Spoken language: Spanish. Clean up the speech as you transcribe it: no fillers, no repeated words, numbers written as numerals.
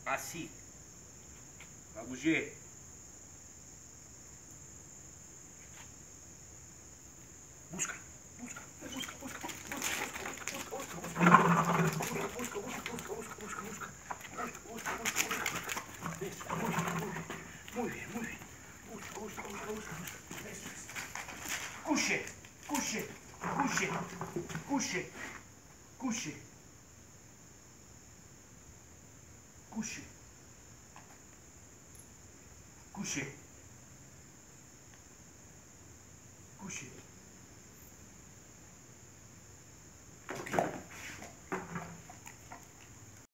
Así. Magullé. Busca, busca, busca, busca, busca, muy bien, muy bien. Busca. Eso es. Couché, couché, couché, couché, couché, couché, couché, couché.